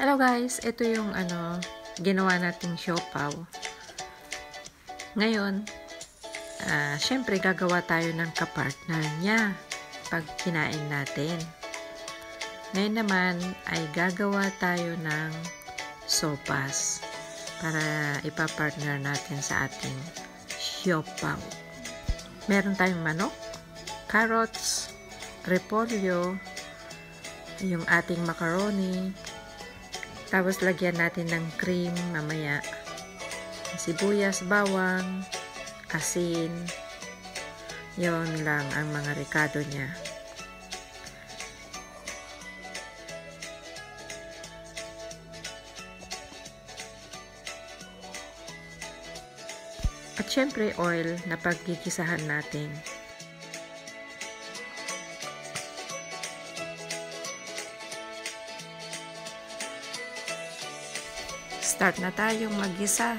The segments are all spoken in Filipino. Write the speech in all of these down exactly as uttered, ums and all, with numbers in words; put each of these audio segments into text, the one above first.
Hello guys, ito yung ano, ginawa nating siopaw. Ngayon, uh, syempre gagawa tayo ng kapartner niya pag kinain natin. Ngayon naman ay gagawa tayo ng sopas para ipapartner natin sa ating siopaw. Meron tayong manok, carrots, repolyo, yung ating macaroni. Tapos lagyan natin ng cream mamaya. Sibuyas, bawang, asin. Yon lang ang mga rekado niya. At syempre oil na paggigisahan natin. Start na tayong maggisa.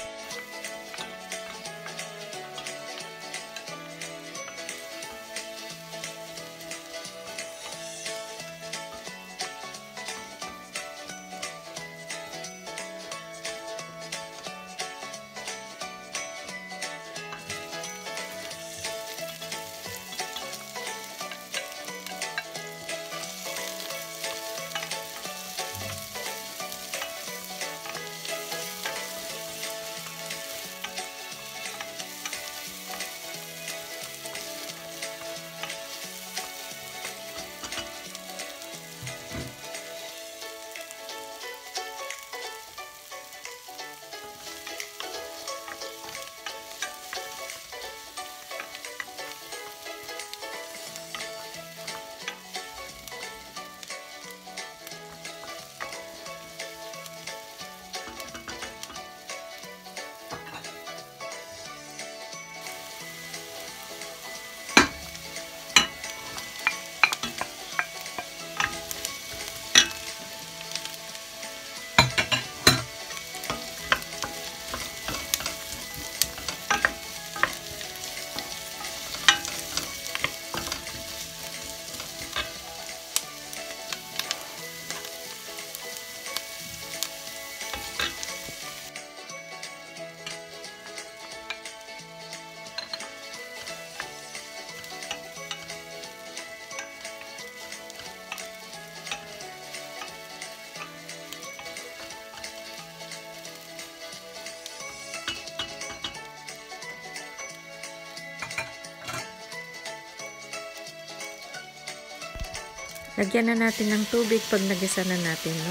Lagyan na natin ng tubig pag nagisa na natin, no?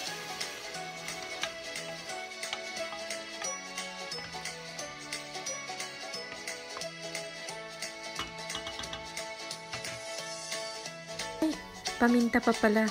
Ay, paminta pa pala.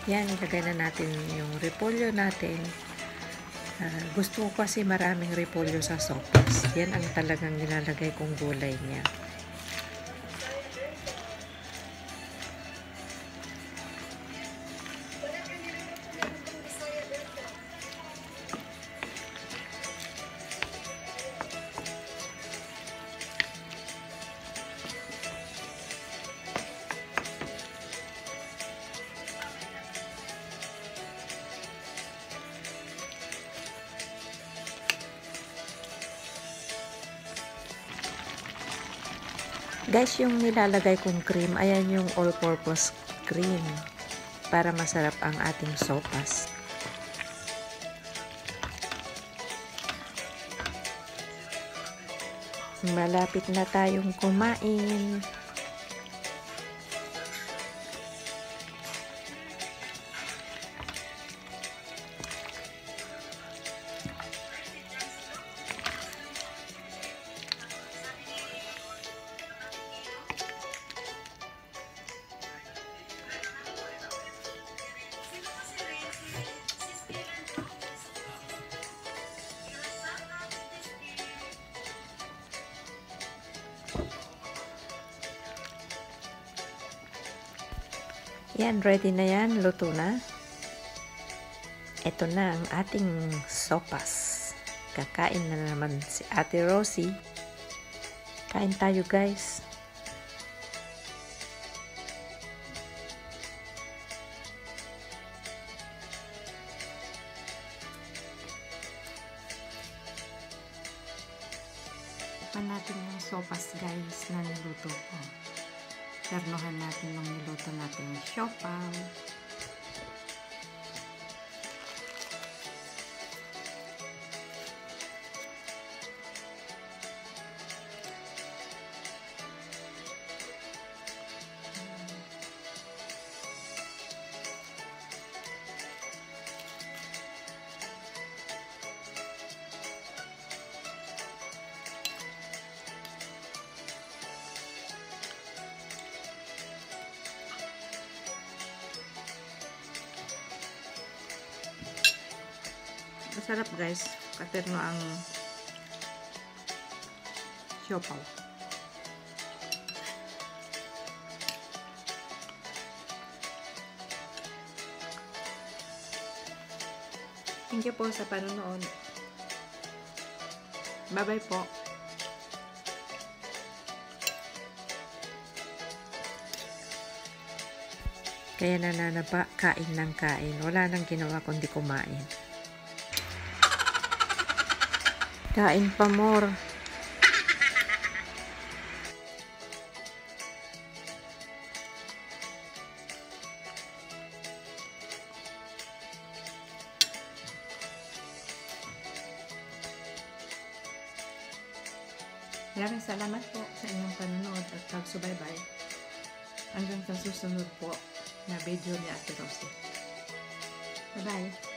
Yan, ilagay na natin yung repolyo natin. Uh, gusto ko kasi maraming repolyo sa sopas. Yan ang talagang nilalagay kong gulay niya. Guys, yung nilalagay kong cream, ayan yung all-purpose cream para masarap ang ating sopas. Malapit na tayong kumain. Yan, ready na yan. Luto na. Ito na ang ating sopas. Kakain na naman si Ate Rosie. Kain tayo, guys. Pan natin yung sopas, guys, na niluto ko. Ternohan natin ng niluto natin yung siopaw. Masarap, guys. Katerno ang siopaw. Thank you po sa panonood. Bye-bye po. Kaya nananaba, kain ng kain. Wala nang ginawa kundi kumain. Kain pa more. Maraming salamat po sa inyong panonood at pagsubaybay. Hanggang sa susunod po na video ni Ate Rosie. Bye-bye.